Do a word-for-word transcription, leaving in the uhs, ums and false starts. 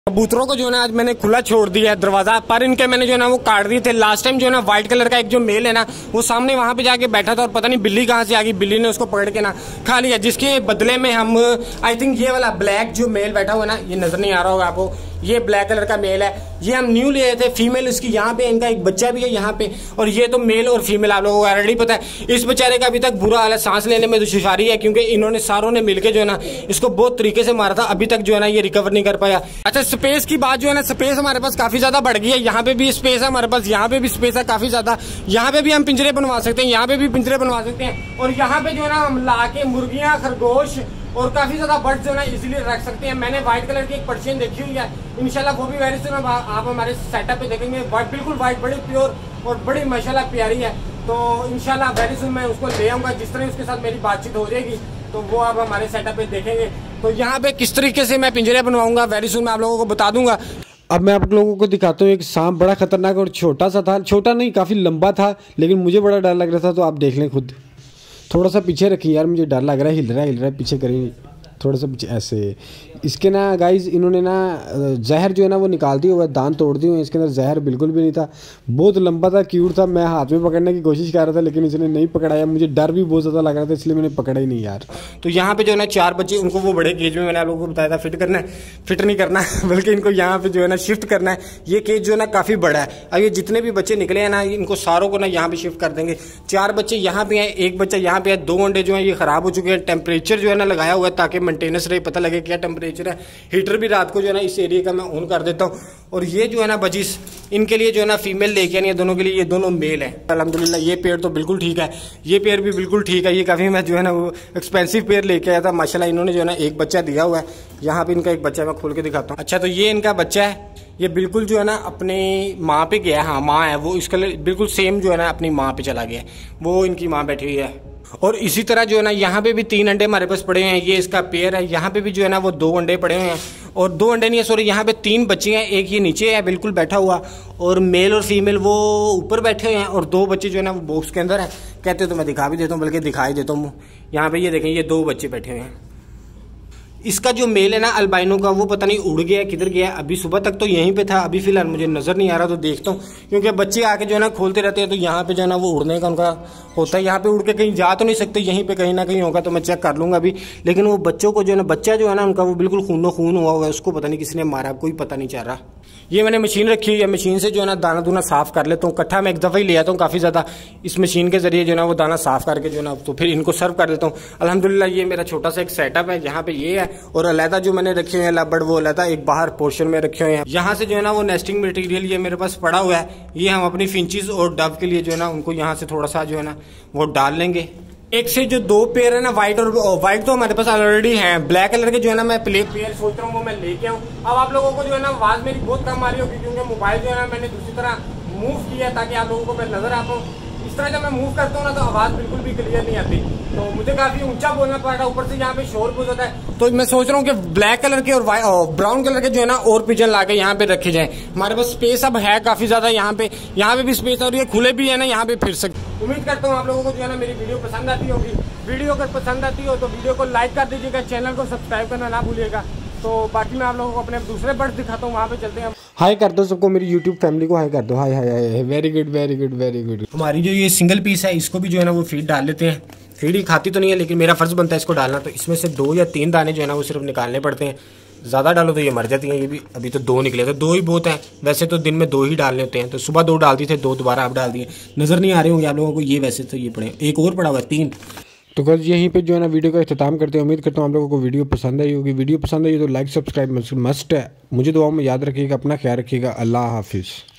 कबूतरों को जो है ना आज मैंने खुला छोड़ दिया है दरवाजा, पर इनके मैंने जो है ना वो काट दिए थे। लास्ट टाइम जो है ना व्हाइट कलर का एक जो मेल है ना वो सामने वहां पे जाके बैठा था और पता नहीं बिल्ली कहाँ से आ गई, बिल्ली ने उसको पकड़ के ना खा लिया, जिसके बदले में हम आई थिंक ये वाला ब्लैक जो मेल बैठा हुआ है ना, ये नजर नहीं आ रहा होगा आपको, ये ब्लैक कलर का मेल है, ये हम न्यू लिए थे। फीमेल इसकी यहाँ पे, इनका एक बच्चा भी है यहाँ पे, और ये तो मेल और फीमेल आप लोगों को ऑलरेडी पता है। इस बेचारे का अभी तक बुरा हाल है, सांस लेने में दुश्वारी है, क्योंकि इन्होंने सारों ने मिलकर जो है ना इसको बहुत तरीके से मारा था, अभी तक जो है ना ये रिकवर नहीं कर पाया। अच्छा, स्पेस की बात जो है ना, स्पेस हमारे पास काफी ज्यादा बढ़ गई है। यहाँ पे भी स्पेस है हमारे पास, यहाँ पे भी स्पेस है काफी ज्यादा, यहाँ पे भी हम पिंजरे बनवा सकते हैं, यहाँ पे भी पिंजरे बनवा सकते हैं, और यहाँ पे जो है ना हम ला के मुर्गियां, खरगोश और काफी ज्यादा बर्ड्स जो है ना इजीली रख सकते हैं। मैंने व्हाइट कलर की एक पर्शियन देखी हुई है, इंशाल्लाह वो भी वेरी सून आप हमारे सेटअप पे देखेंगे। बिल्कुल व्हाइट, बड़ी प्योर और बड़ी माशाल्लाह प्यारी है, तो इंशाल्लाह वेरी सून मैं उसको ले आऊंगा। जिस तरह उसके साथ मेरी बातचीत हो जाएगी तो वो आप हमारे सेटअप पे देखेंगे। तो यहाँ पे किस तरीके से मैं पिंजरे बनवाऊंगा वेरी सून मैं आप लोगों को बता दूंगा। अब मैं आप लोगों को दिखाता हूँ, एक सांप बड़ा खतरनाक और छोटा सा था, छोटा नहीं काफी लंबा था, लेकिन मुझे बड़ा डर लग रहा था, तो आप देख लें खुद। थोड़ा सा पीछे रखिए यार, मुझे डर लग रहा है, हिल रहा है हिल रहा है पीछे करेंगे थोड़ा सा पीछे ऐसे। इसके ना गाइज इन्होंने ना जहर जो है ना वो निकाल दिया हुआ है, दांत तोड़ दिए हुए, इसके अंदर जहर बिल्कुल भी नहीं था, बहुत लंबा था, क्यूट था। मैं हाथ में पकड़ने की कोशिश कर रहा था लेकिन इसने नहीं पकड़ाया, मुझे डर भी बहुत ज़्यादा लग रहा था, इसलिए मैंने पकड़ा ही नहीं यार। तो यहाँ पे जो है ना चार बच्चे, उनको वो बड़े केज में मैंने आप लोगों को बताया था फिट करना है, फिट नहीं करना बल्कि इनको यहाँ पे जो है ना शिफ्ट करना है। ये केज जो है ना काफ़ी बड़ा है। अब ये जितने भी बच्चे निकले हैं ना इनको सारों को ना यहाँ पे शिफ्ट कर देंगे। चार बच्चे यहाँ पे हैं, एक बच्चा यहाँ पे है, दो अंडे जो है ये खराब हो चुके हैं। टेम्परेचर जो है ना लगाया हुआ है ताकि मेंटेनेंस रहे, पता लगे क्या टेम्परेचर है। हीटर भी रात को जो है ना इस एरिया का मैं ऑन कर देता हूँ। और ये जो है ना बजीस, इनके लिए जो है ना फीमेल लेके आनी है, दोनों के लिए, ये दोनों मेल है अल्हम्दुलिल्लाह। ये पेड़ तो बिल्कुल ठीक है, ये पेड़ भी बिल्कुल ठीक है। ये काफी मैं जो है ना वो एक्सपेंसिव पेड़ लेके आया था माशाल्लाह। इन्होंने जो है ना एक बच्चा दिया हुआ है, यहाँ पे इनका एक बच्चा मैं खोल के दिखाता हूँ। अच्छा, तो ये इनका बच्चा है, ये बिल्कुल जो है ना अपने माँ पे गया है, हाँ माँ है वो, इसका बिल्कुल सेम जो है ना अपनी माँ पे चला गया, वो इनकी माँ बैठी हुई है। और इसी तरह जो है ना यहाँ पे भी तीन अंडे हमारे पास पड़े हैं, ये इसका पेयर है। यहाँ पे भी जो है ना वो दो अंडे पड़े हुए हैं, और दो अंडे नहीं है सॉरी, यहाँ पे तीन बच्चे हैं, एक ये नीचे है बिल्कुल बैठा हुआ, और मेल और फीमेल वो ऊपर बैठे हुए हैं, और दो बच्चे जो है ना वो बॉक्स के अंदर है। कहते तो मैं दिखा भी देता हूँ, बल्कि दिखाई देता हूँ। यहाँ पे ये देखें, ये दो बच्चे बैठे हुए हैं। इसका जो मेल है ना अल्बाइनो का, वो पता नहीं उड़ गया किधर गया, अभी सुबह तक तो यहीं पे था, अभी फिलहाल मुझे नजर नहीं आ रहा, तो देखता हूँ, क्योंकि बच्चे आके जो है ना खोलते रहते हैं, तो यहाँ पे जो है ना वो उड़ने का उनका होता है। यहाँ पे उड़ के कहीं जा तो नहीं सकते, यहीं पे कहीं ना कहीं होगा, तो मैं चेक कर लूंगा अभी। लेकिन वो बच्चों को जो है ना, बच्चा जो है ना उनका वो बिल्कुल खूनो खून हुआ हुआ है, उसको पता नहीं किसने मारा, कोई पता नहीं चल रहा। ये मैंने मशीन रखी हुई है, मशीन से जो है ना दाना दूना साफ कर लेता हूँ, इकट्ठा मैं एक दफ़ा ही ले आता हूँ काफ़ी ज़्यादा। इस मशीन के जरिए जो है ना वो दाना साफ करके जो है ना तो फिर इनको सर्व कर देता हूँ अल्हम्दुलिल्लाह। ये मेरा छोटा सा एक सेटअप है, यहाँ पे ये है, और अलहदा जो मैंने रखे हुए हैं लबड़, वो अलहदा एक बाहर पोर्शन में रखे हुए हैं। यहाँ से जो है ना वो नेस्टिंग मटेरियल ये मेरे पास पड़ा हुआ है, ये हम अपनी फिंचीज और डव के लिए जो है ना उनको यहाँ से थोड़ा सा जो है ना वो डाल लेंगे। एक से जो दो पेयर है ना व्हाइट, और व्हाइट तो हमारे पास ऑलरेडी है, ब्लैक कलर के जो है ना मैं प्ले पेयर सोच रहा हूँ वो मैं लेके आऊँ। अब आप लोगों को जो है ना आवाज मेरी बहुत कम आ रही होगी, क्योंकि मोबाइल जो है ना मैंने दूसरी तरह मूव किया ताकि आप लोगों को मैं नजर आता हूँ। इस तरह जब मैं मूव करता हूँ ना तो आवाज बिल्कुल भी क्लियर नहीं आती, तो मुझे काफी ऊंचा बोलना पड़ रहा है, ऊपर से यहाँ पे शोर बहुत होता है। तो मैं सोच रहा हूँ कि ब्लैक कलर के और ब्राउन कलर के जो है ना और पिजन लाके यहाँ पे रखे जाए। हमारे पास स्पेस अब है काफी ज्यादा, यहाँ पे यहाँ पे भी स्पेस है, और ये खुले भी है ना, यहाँ पे फिर सकते। उम्मीद करता हूँ आप लोगों को जो है ना मेरी वीडियो पसंद आती होगी। वीडियो अगर पसंद आती हो तो वीडियो को लाइक कर दीजिएगा, चैनल को सब्सक्राइब करना ना भूलिएगा। तो बाकी मैं आप लोगों को अपने दूसरे बर्ड्स दिखाता हूँ, वहाँ पे चलते हैं। हाय कर दो सबको, मेरी यूट्यूब फैमिली को हाय कर दो, hi hi hi, very good very good very good. हमारी जो ये सिंगल पीस है इसको भी जो है ना वो फीड डाल लेते हैं। फीड ही खाती तो नहीं है, लेकिन मेरा फर्ज बनता है इसको डालना, तो इसमें से दो या तीन दाने जो है ना वो सिर्फ निकालने पड़ते हैं, ज़्यादा डालो तो ये मर जाती हैं। ये भी अभी तो दो निकले थे, दो ही बहुत हैं, वैसे तो दिन में दो ही डालने होते हैं, तो सुबह दो डालती थे, दो दोबारा आप डाल दिए, नज़र नहीं आ रहे होंगे आप लोगों को, ये वैसे तो ये पड़े, एक और पड़ा हुआ है, तीन। तो गाइस यहीं पे जो है ना वीडियो का इख्तिताम करते हैं। उम्मीद करता हूँ आप लोगों को वीडियो पसंद आई होगी। वीडियो पसंद आई तो लाइक सब्सक्राइब मस्ट है। मुझे दुआओं में याद रखिएगा, अपना ख्याल रखिएगा। अल्लाह हाफिज़।